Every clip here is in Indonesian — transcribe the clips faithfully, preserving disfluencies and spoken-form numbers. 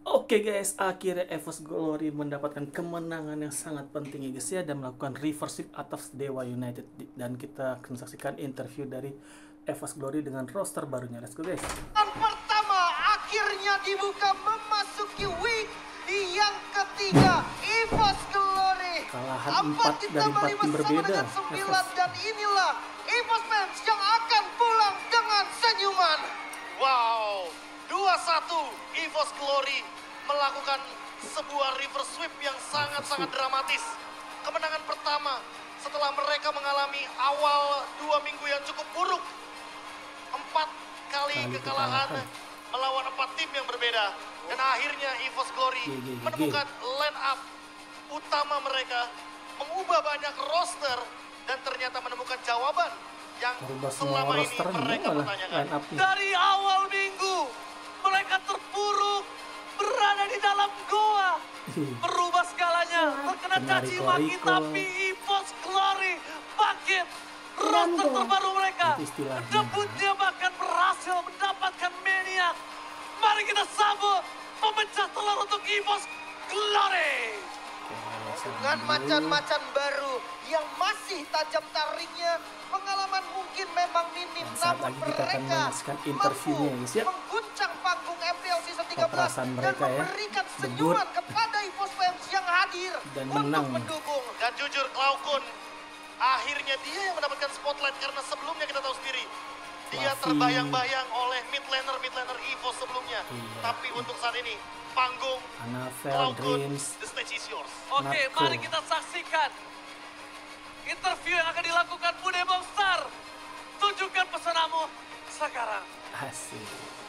Oke guys, akhirnya EVOS Glory mendapatkan kemenangan yang sangat penting ya guys ya, dan melakukan reverse sweep atas Dewa United. Dan kita akan saksikan interview dari EVOS Glory dengan roster barunya. Let's go guys. Dan pertama akhirnya dibuka memasuki week yang ketiga EVOS Glory. Kalahan Empat empat dari empat tim berbeda. dengan sembilan, dan inilah EVOS fans yang akan pulang dengan senyuman. Wow, dua satu EVOS Glory melakukan sebuah reverse sweep yang sangat-sangat dramatis. Kemenangan pertama setelah mereka mengalami awal dua minggu yang cukup buruk. Empat kali Kali kekalahan kekalahan. melawan empat tim yang berbeda. Dan akhirnya EVOS Glory G, G, G. menemukan line up utama mereka, mengubah banyak roster, dan ternyata menemukan jawaban yang Merubah semua selama ini rosternya mereka malah pertanyakan. line up-nya. Dari awal minggu, mereka terpuruk, berada di dalam goa. Merubah skalanya, terkena Kena caci maki, Rico-Rico. tapi EVOS Glory bangkit. Roster terbaru mereka, Itu istilahnya. debutnya bahkan berhasil mendapatkan maniak. Mari kita sambut pemecah telur untuk EVOS Glory. Dengan macan-macan baru yang masih tajam taringnya, pengalaman mungkin memang minim, Dan saat namun lagi kita akan mereka menyaksikan interviewnya, guys, ya. mengguncang panggung M P L Season tiga belas Perasaan dan mereka, ya. memberikan Debut. senyuman kepada EVOS fans yang hadir Dan untuk menang. mendukung. Dan jujur, Cloud Kun, akhirnya dia yang mendapatkan spotlight karena sebelumnya kita tahu sendiri dia Fluffy. terbayang-bayang oleh mid laner mid laner EVOS sebelumnya. Iya. Tapi untuk saat ini panggung Anavel, Cloud Kun, Dreams. the stage is yours. Oke, Natko. mari kita saksikan interview yang akan dilakukan Bude Monster. Tunjukkan pesanamu sekarang. Asik.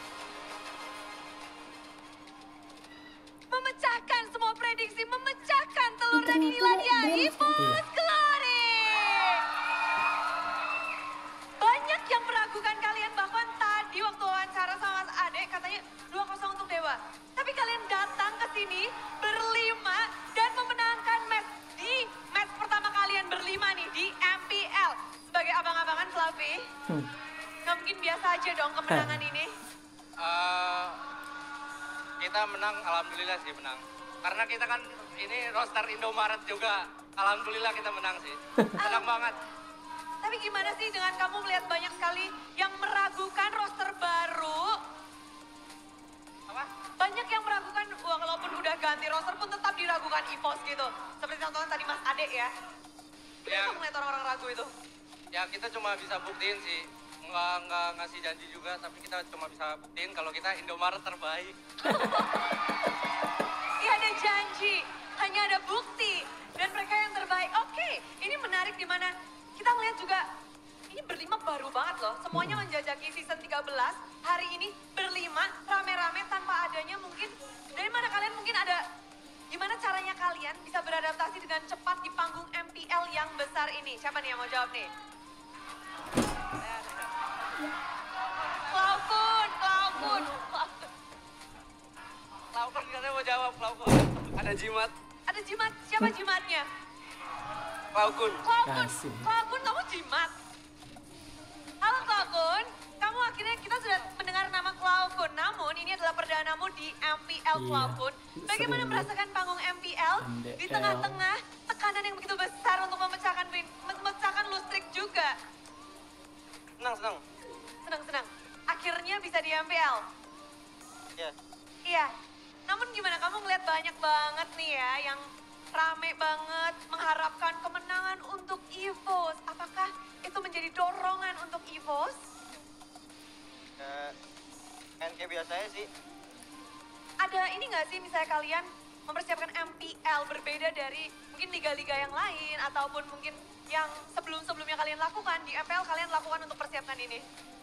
Memecahkan semua prediksi, memecahkan telur dan inilah dia EVOS Iya. Glory. Banyak yang meragukan kalian, bahkan tadi waktu wawancara sama Mas Ade katanya dua kosong untuk Dewa. Tapi kalian datang ke sini berlima dan memenangkan match di match pertama kalian berlima nih di M P L. Sebagai abang-abangan Fluffy, Hmm. nggak mungkin biasa aja dong kemenangan ini. Eh, kita menang, alhamdulillah sih menang. Karena kita kan ini roster Indomaret juga, alhamdulillah kita menang sih. Senang banget. Tapi gimana sih dengan kamu melihat banyak sekali yang meragukan roster baru? Apa? Banyak yang meragukan, wah, walaupun udah ganti roster pun tetap diragukan EVOS gitu. Seperti contohnya tadi Mas Ade ya. Ya, Gimana melihat orang-orang ragu itu? ya kita cuma bisa buktiin sih. Nggak, nggak ngasih janji juga, tapi kita cuma bisa buktiin kalau kita Indomaret terbaik. Iya, ada janji, hanya ada bukti. Dan mereka yang terbaik. Oke, ini menarik di mana kita melihat juga ini berlima baru banget loh. Semuanya menjajaki season tiga belas. Hari ini berlima, rame-rame tanpa adanya mungkin. Dari mana kalian mungkin ada, gimana caranya kalian bisa beradaptasi dengan cepat di panggung M P L yang besar ini? Siapa nih yang mau jawab nih? Klaukun, Klaukun. Laukun katanya mau jawab, Laukun. Ada jimat, Ada jimat, siapa jimatnya? Laukun. Klaukun, Kasih. Klaukun kamu jimat. Halo Klaukun, kamu akhirnya kita sudah mendengar nama Klaukun. Namun ini adalah perdanamu di M P L Iya, Klaukun. Bagaimana sering merasakan panggung M P L M D L. di tengah-tengah tekanan yang begitu besar untuk memecahkan win, memecahkan lustrik juga? Senang, senang. Senang-senang. Akhirnya bisa di M P L. Ya. Iya. Namun gimana kamu ngeliat banyak banget nih ya yang rame banget mengharapkan kemenangan untuk EVOS. Apakah itu menjadi dorongan untuk EVOS? Ya, kan kayak biasanya sih. Ada ini nggak sih misalnya kalian mempersiapkan M P L berbeda dari mungkin liga-liga yang lain ataupun mungkin yang sebelum-sebelumnya kalian lakukan di M P L kalian lakukan untuk persiapkan ini?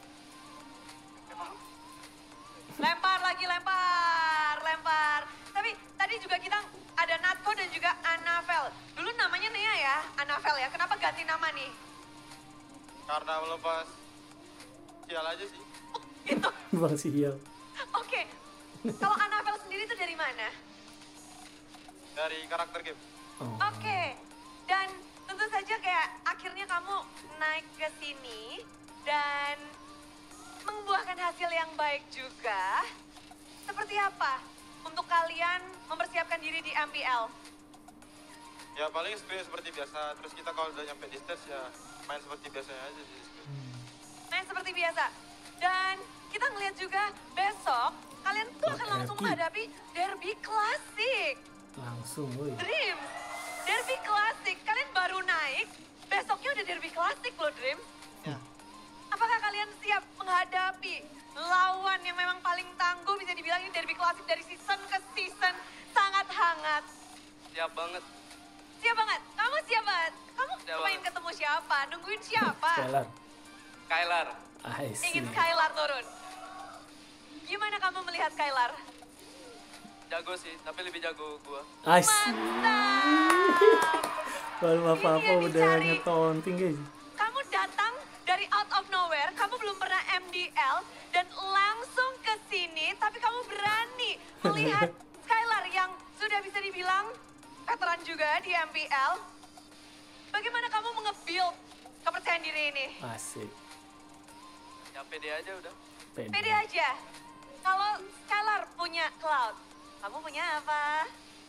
Lempar lagi, lempar, lempar. Tapi tadi juga kita ada Natko dan juga Anavel. Dulu namanya Nea ya, Anavel ya. Kenapa ganti nama nih? Karena melepas sial aja sih. Gitu. Bang Sial. Oke. Kalau Anavel sendiri itu dari mana? Dari karakter game. Oh. Oke. Dan tentu saja kayak akhirnya kamu naik ke sini dan membuahkan hasil yang baik juga. Seperti apa untuk kalian mempersiapkan diri di M P L? Ya paling sprint seperti biasa, terus kita kalau udah nyampe di stage ya main seperti biasanya aja sih. Main seperti biasa. Dan kita ngeliat juga besok kalian tuh akan langsung menghadapi Derby Classic. Langsung, woi. Dreams, Derby Classic. Kalian baru naik, besoknya udah Derby Classic loh, Dreams. Ya. Apakah kalian siap menghadapi lawan yang memang paling tangguh, bisa dibilang ini Derby Classic dari season ke season, sangat hangat? Siap banget. Siap banget? Kamu siap banget? Kamu Siap pengen banget. ketemu siapa? Nungguin siapa? Skylar. Skylar. I see. Ingin Skylar turun. Gimana kamu melihat Skylar? Jago sih, tapi lebih jago gua. I see. Mantap! Baru apa-apa Ini yang udah dicari. ngetonting guys. Kamu datang dari out of nowhere, kamu belum pernah M D L, dan langsung ke sini, tapi kamu berani melihat Skylar yang sudah bisa dibilang veteran juga di M P L. Bagaimana kamu nge-build kepercayaan diri ini? Asik. Ya pede aja udah. Pede. Pede aja. Kalau Skylar punya Cloud, kamu punya apa?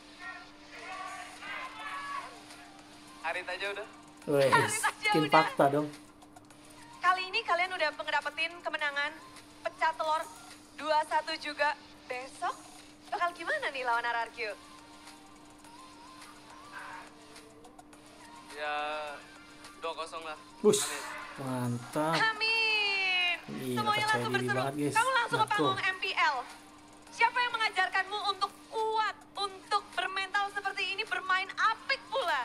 Harit aja udah. Wes, Harus aja skin udah. fakta dong. Kali ini kalian udah ngedapetin kemenangan pecah telur dua satu juga. Besok bakal gimana nih lawan R R Q? Ya dua kosong lah. Bush. Amin. Mantap. Amin. Gila, Semuanya percaya langsung diri berseru. banget, guys. Kamu langsung ke Betul. panggung M P L. Siapa yang mengajarkanmu untuk kuat, untuk bermental seperti ini, bermain apik pula?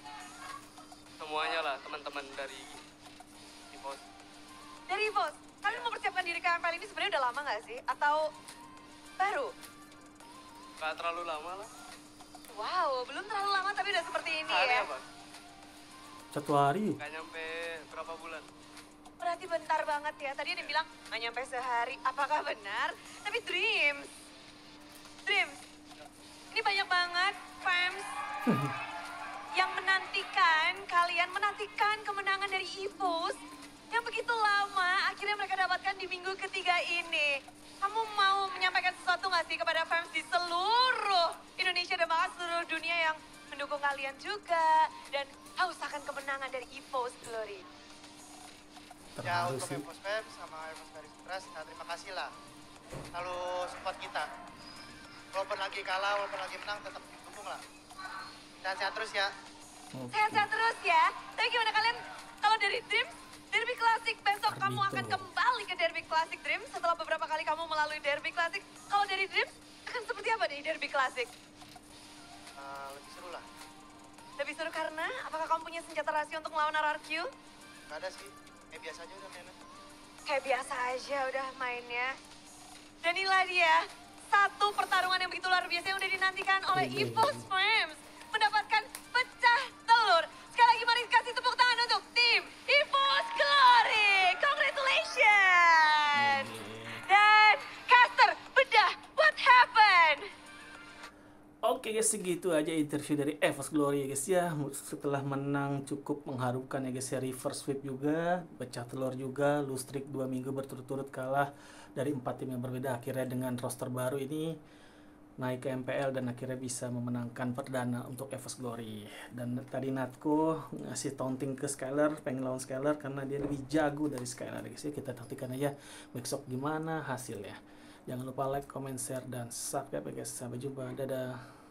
Semuanya lah teman-teman dari Evos. Dari Bos, kalian mempersiapkan diri ke M P L ini sebenarnya udah lama nggak sih? Atau baru? Gak terlalu lama lah. Wow, belum terlalu lama tapi udah seperti ini Hari ya. apa? Satu hari. Gak nyampe berapa bulan. Berarti bentar banget ya. Tadi ada yang bilang nggak nyampe sehari. Apakah benar? Tapi Dreams, Dreams, ini banyak banget fans yang menantikan, kalian menantikan kemenangan dari Evos yang begitu lama. Akhirnya mereka dapatkan di minggu ketiga ini. Kamu mau menyampaikan sesuatu nggak sih kepada fans di seluruh Indonesia dan bahkan seluruh dunia yang mendukung kalian juga dan haus akan kemenangan dari Evos Glory? Ya Terharu untuk sih. Evos Fam sama Evos Paris Express, nah, terima kasih lah. Selalu support kita. Walaupun lagi kalah, walaupun lagi menang, tetap dukung lah. Sehat-sehat terus ya. Oke. Sehat-sehat terus ya. Tapi gimana kalian kalau dari Dreams, Derby Classic besok kamu Ardito. akan kembali ke Derby Classic Dreams setelah beberapa kali kamu melalui Derby Classic. Kalau dari Dreams akan seperti apa nih Derby Classic? Uh, lebih seru lah. Lebih seru karena apakah kamu punya senjata rahasia untuk melawan R R Q? Gak ada sih. Kayak biasa aja udah mainnya. Kayak biasa aja udah mainnya. Dan inilah dia satu pertarungan yang begitu luar biasa yang udah dinantikan oleh Iya, Evos iya. Frames. Mendapatkan pecah telur. Sekali lagi mari kasih tepuk tangan untuk tim Evos Glory. Congratulations. Dan Caster, bedah, what happened? Oke guys, segitu aja interview dari Evos Glory ya guys ya. Setelah menang cukup mengharukan ya guys ya, reverse sweep juga, pecah telur juga, lose streak dua minggu berturut-turut kalah dari empat tim yang berbeda. Akhirnya dengan roster baru ini naik ke M P L dan akhirnya bisa memenangkan perdana untuk Evos Glory. Dan tadi Natko ngasih taunting ke Skylar, pengen lawan Skylar karena dia lebih jago dari Skylar guys ya. Kita taktikan aja besok gimana hasilnya. Jangan lupa like, comment, share, dan subscribe ya guys. Sampai jumpa. Dadah.